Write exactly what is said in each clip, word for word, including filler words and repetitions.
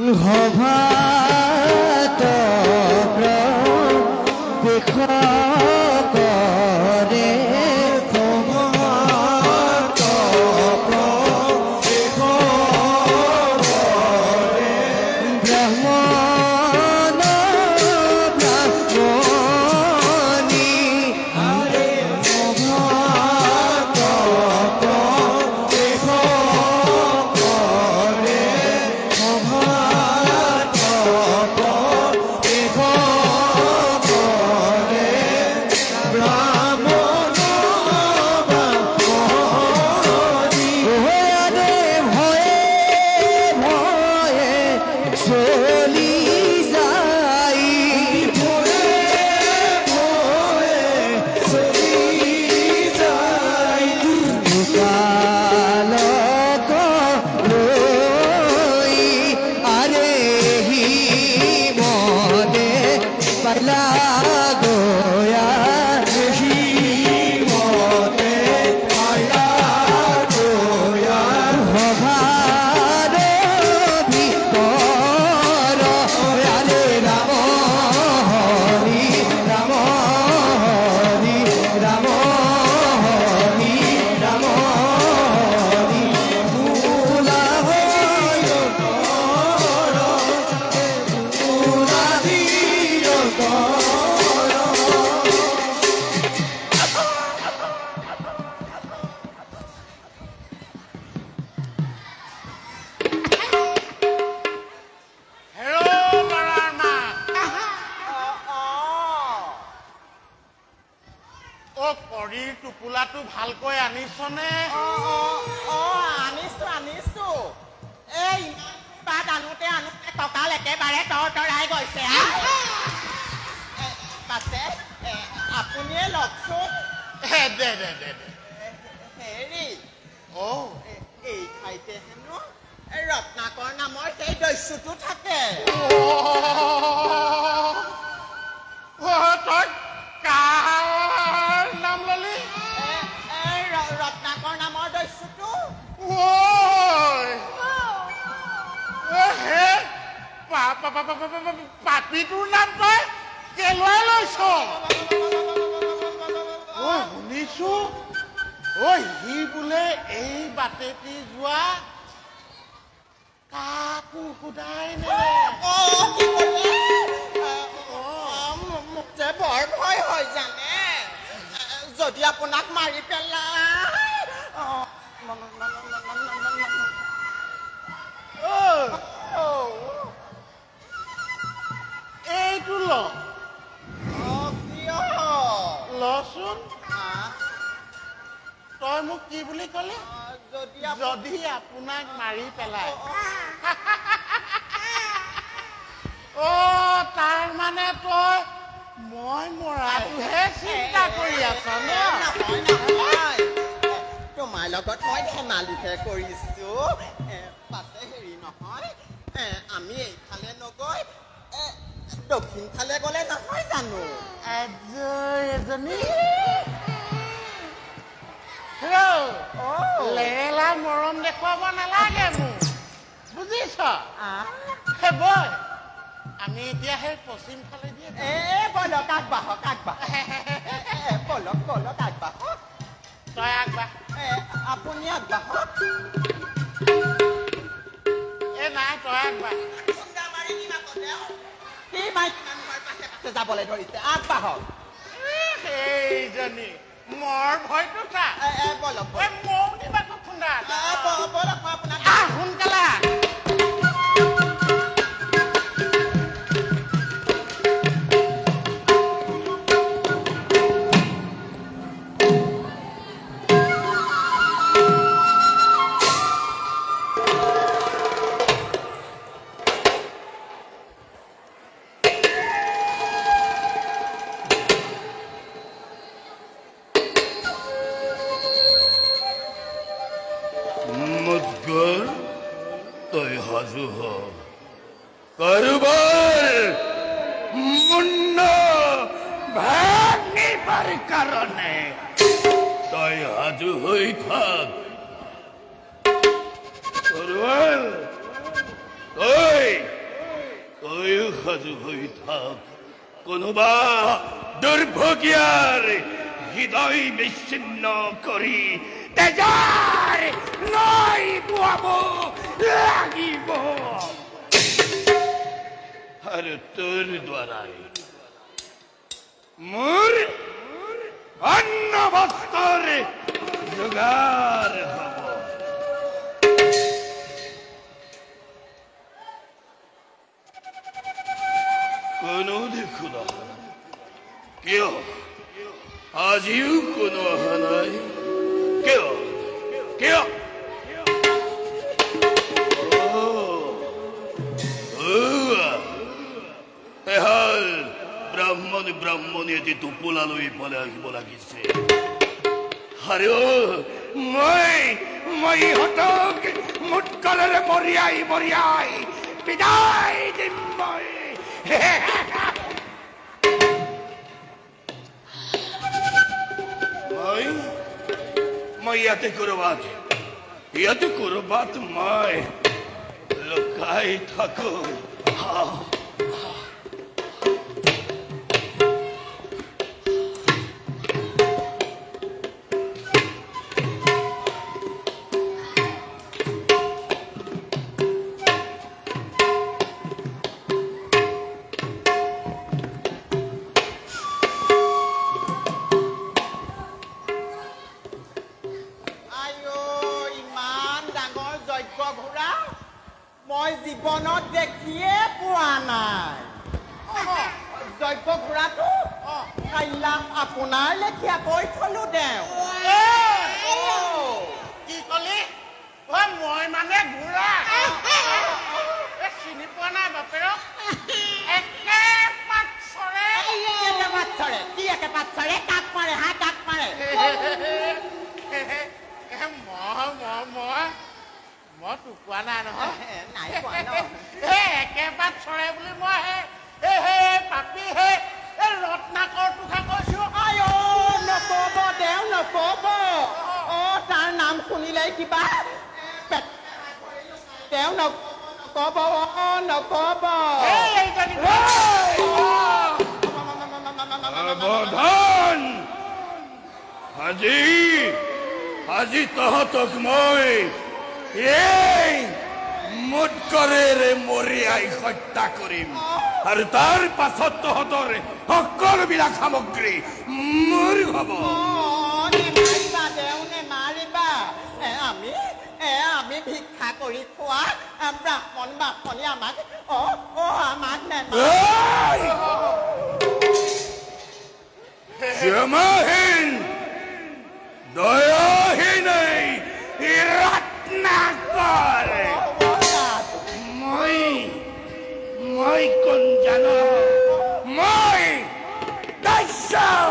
সভাত দেশ কৰে সভাত দেশ কৰে ব্ৰাহ্মণ ব্ৰাহ্মণী আৰে সভাত দেশ কৰে সভাত দেশ কৰে ব্ৰাহ্মণ ব্ৰাহ্মণী ভয়ে ভয়ে ভয়ে চলি যায় ভয়ে ভয়ে চলি যায় কালক লৈ আৰে হি মনে পালা গয়া হি মনে পালা গয়া সভাৰ ভিতৰ আৰে ৰাম হৰি ৰাম হৰি ৰাম হৰি ৰাম হৰি ভোলা হৈ ভোলা ধীৰ হেৰ' ল'ৰাৰ মাক অ' কৰিৰ টোপোলাটো ভালকৈ আনিছনে আনিছো আনিছো এই তাত আনোতে আনোতে টকাল একেবাৰে তৰ তৰাই গৈছে পাছে আপুনিয়ে লওকচোন হে দে দে দে দে হেৰি অ' এই ঠাইতে হেনো ৰত্নাকৰ নামৰ সেই দস্যুটো থাকে অ' তই কাৰ নাম ললি ৰত্নাকৰ নামৰ দস্যুটো ঐ হে পাপিটোৰ নাম তই কেলৈ লৈছ ঐ শুনিছো ঐ সি বোলে এই বাটেদি যোৱা কাকো সোধাই নে মোক যে বৰ ভয় হয় জানে যদি আপোনাক মাৰি পেলাই এইটো ল লচোন তই মোক কি বুলি কলি যদি আপোনাক মাৰি পেলাই অ' তাৰ মানে তই মই মৰাটোহে চিন্তা কৰি আছ ন তোমাৰ লগত মই ধেমালিহে কৰিছো পাছে হেৰি নহয় আমি এইফালে নগৈ দক্ষিণ ফালে গ'লে নহয় জানো এজনী লেৰেলা মৰম দেখুৱাব নালাগে মোক বুজিছ বই আমি এতিয়া সেই পশ্চিম ফালে দিয়ে এ বলক আগবাঢ়ক আগবাঢ়ক বলক বলক আগবাঢ়ক তই আগবাঢ় আপুনি আগবাঢ়ক এ নাই তই আগবাঢ় সি মাইকী মানুহৰ পাছে পাছে যাবলৈ ধৰিছে আগবাঢ়ক সেইজনী মোৰ ভয়টো চা বলক মৌ দিবাকো খুন্দা বলক মই আপোনাক সোনকালে কাৰোবাৰ মুণ্ড ভাঙিবাৰ কাৰণে তই সাজু হৈ থাক তৰোৱাল তই তইও সাজু হৈ থাক কোনোবা দুৰ্ভগীয়াৰ হৃদয় বিচ্ছিন্ন কৰি তেজাৰ নৈ বোৱাব লাগিব আৰু তোৰ দ্বাৰাই মোৰ অন্ন বস্ত্ৰৰ যোগাৰ হ'ব কোনো দেখো না কিয় আজিও কোনো অহা নাই কিয় কিয় এহাল ব্ৰাহ্মণ ব্ৰাহ্মণী এটি টোপোলা লৈ পেলাই আহিব লাগিছে আৰু মই মই ইহঁতক মুঠকলেৰে মৰিয়াই মৰিয়াই বিদায় দিম মই মই মই ইয়াতে কৰবাত ইয়াতে কৰবাত মই লুকাই থাকো মই জীৱনত দেখিয়ে পোৱা নাই যজ্ঞ ঘোঁৰাটো কাইলা আপোনাৰ লেখীয়াকৈ থলো দেও কি কলি মই মানে ঘোঁৰা চিনি পোৱা নাই বাপেৰক একে পাত চৰে একে পাত চৰে কি একে পাত চৰে কাক মাৰে হা কাক মাৰে মই মই মই মই তোক কোৱা নাই নহয় নাই কোৱা ন একেবাৰে চৰে বুলি মই হে হে পাপি হে ৰত্নাকৰ তোকে কৈছো আই নকব দেও নকব অ তাৰ নাম শুনিলে কিবা দেও নকব অ নকব সাৱধান আজি আজি তহঁতক মই এই মুঠকলেৰে মৰিয়াই হত্যা কৰিম আৰু তাৰ পাছত তহঁতৰ সকলোবিলাক সামগ্ৰী মোৰ হ'ব নেমাৰিবা দেও নেমাৰিবা আমি আমি ভিক্ষা কৰি খোৱা ব্ৰাহ্মণ ব্ৰাহ্মণী আমাক অ অ আমাক নেমাৰিবা ক্ষমাহীন দয়াহীন ৰত্নাকৰ মই মই কোন জানো মই দস্য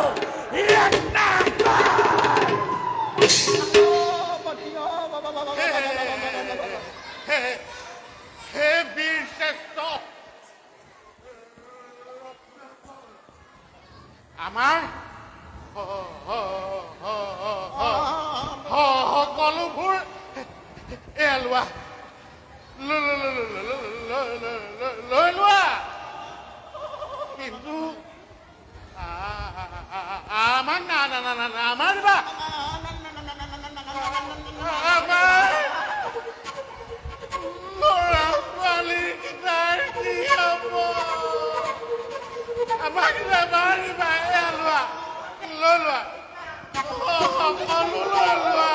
ৰত্নাকৰ হে বীৰ শ্ৰেষ্ঠ আমাৰ সকলোবোৰ এয়া লোৱা লৈ লোৱা কিন্তু আমাৰ না না না না আমাৰ বা আমাৰ ল'ৰা ছোৱালী কেইটাৰ কি হ'ব আমাক নেমাৰিবা এয়া লোৱা লৈ লোৱা সকলো লৈ লোৱা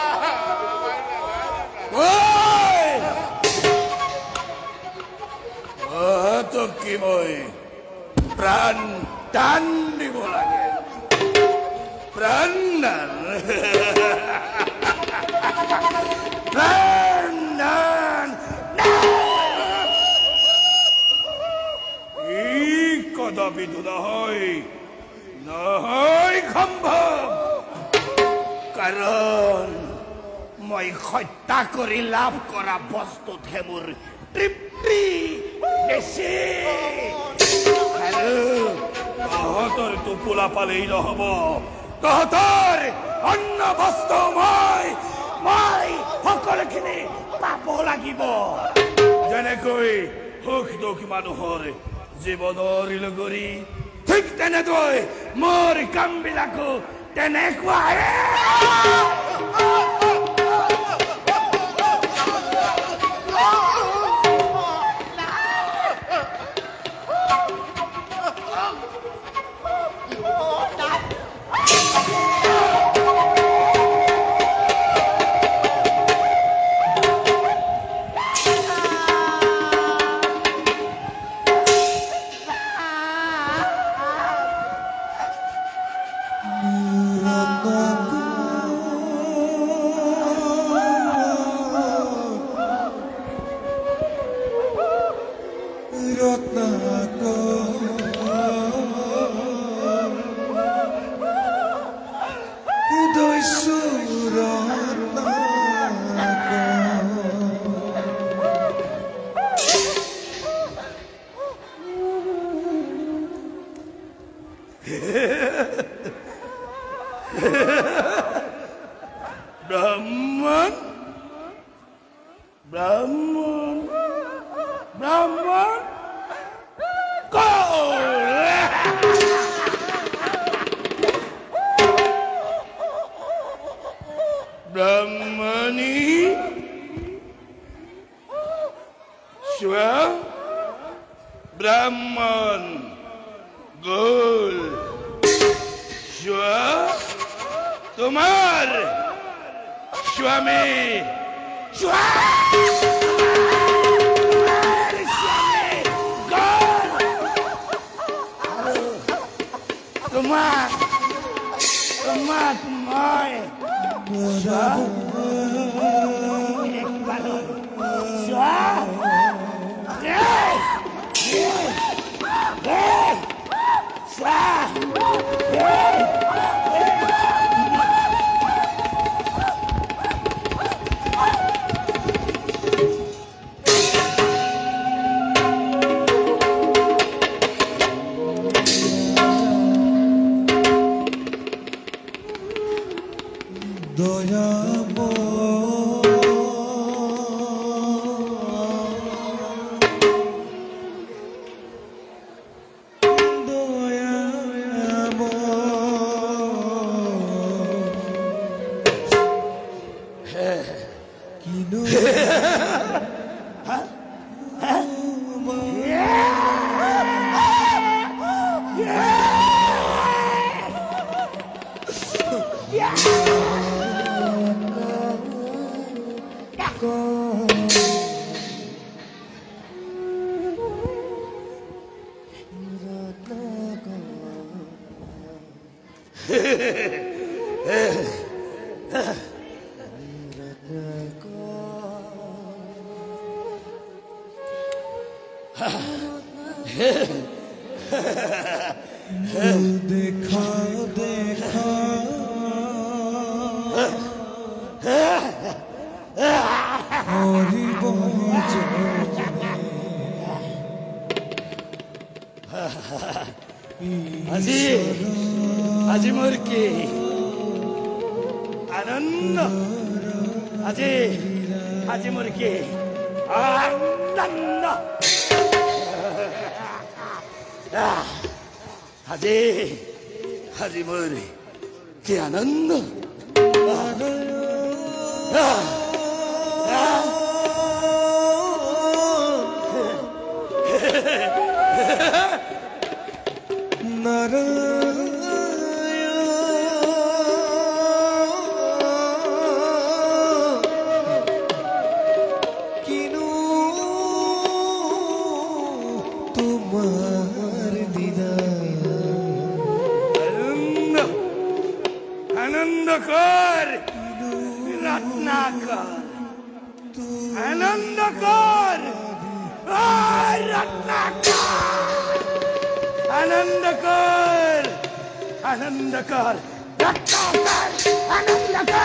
তহঁতক কি মই প্ৰাণ টান দিব লাগে প্ৰাণ দান প্ৰাণ দান ই কদাপিতো নহয় নহয় সম্ভৱ কাৰণ মই হত্যা কৰি লাভ কৰা বস্তুতহে মোৰ তৃপ্তি বেছি আৰু তহঁতৰ টোপোলা পালেই নহ'ব তহঁতৰ অন্ন বস্তু মই মই সকলোখিনি পাব লাগিব যেনেকৈ সুখ দুখ মানুহৰ জীৱনৰ লগৰী ঠিক তেনেকৈ মোৰ কামবিলাকো তেনেকুৱাই Brahman, Brahman, Brahman, go! Brahmani, Shwa, Brahman, Gol, Shwa, Tomar. Swami! Swami! Swami! God! Tuma! Tuma! Tumoy! Swa! Ek balon! Swa! Hey! Hey! Swa! Hey! देखा देखा और আজি আজি মোৰ কি আনন্দ আজি আজি মোৰ কি আনন্দ আজি আজি মোৰ কি আনন্দ Anandakar, Ratnakar, Anandakar, ah, Ratnakar, Anandakar, Anandakar, Ratnakar, Anandakar.